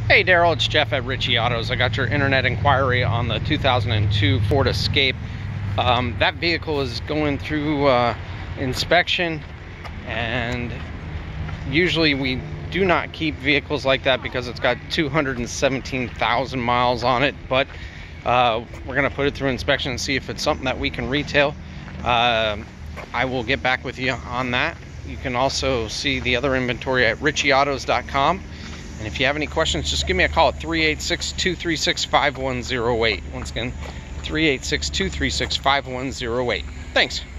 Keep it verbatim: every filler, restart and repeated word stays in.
Hey Daryl, it's Jeff at Ritchie Autos. I got your internet inquiry on the two thousand two Ford Escape. Um, that vehicle is going through uh, inspection, and usually we do not keep vehicles like that because it's got two hundred seventeen thousand miles on it, but uh, we're going to put it through inspection and see if it's something that we can retail. Uh, I will get back with you on that. You can also see the other inventory at ritchie autos dot com. And if you have any questions, just give me a call at three eight six, two three six, five one zero eight. Once again, three eight six, two three six, five one zero eight. Thanks.